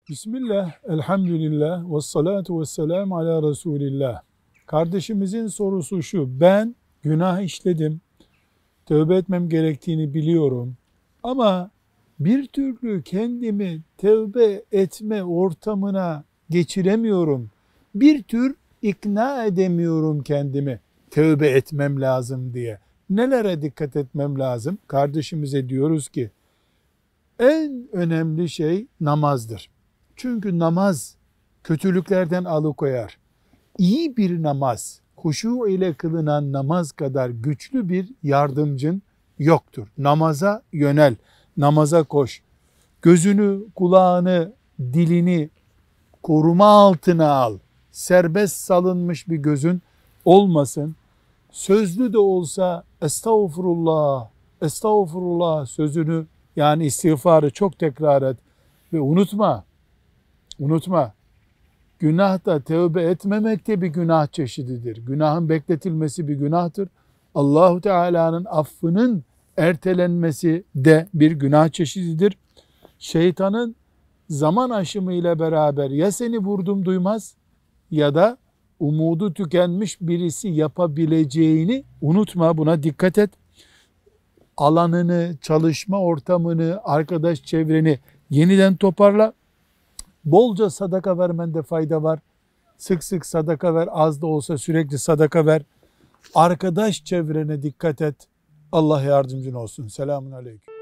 Bismillah, elhamdülillah, ve salatu ve selamu ala Resulillah. Kardeşimizin sorusu şu: ben günah işledim, tövbe etmem gerektiğini biliyorum ama bir türlü kendimi tövbe etme ortamına geçiremiyorum. Bir tür ikna edemiyorum kendimi tövbe etmem lazım diye. Nelere dikkat etmem lazım? Kardeşimize diyoruz ki en önemli şey namazdır. Çünkü namaz kötülüklerden alıkoyar. İyi bir namaz, huşu ile kılınan namaz kadar güçlü bir yardımcın yoktur. Namaza yönel, namaza koş. Gözünü, kulağını, dilini koruma altına al. Serbest salınmış bir gözün olmasın. Sözlü de olsa estağfurullah, estağfurullah sözünü, yani istiğfarı çok tekrar et ve unutma, günah da tövbe etmemek de bir günah çeşididir. Günahın bekletilmesi bir günahtır. Allahu Teala'nın affının ertelenmesi de bir günah çeşididir. Şeytanın zaman aşımı ile beraber ya seni vurdum duymaz ya da umudu tükenmiş birisi yapabileceğini unutma, buna dikkat et. Alanını, çalışma ortamını, arkadaş çevreni yeniden toparla. Bolca sadaka vermende fayda var. Sık sık sadaka ver, az da olsa sürekli sadaka ver. Arkadaş çevrene dikkat et. Allah yardımcın olsun. Selamun aleyküm.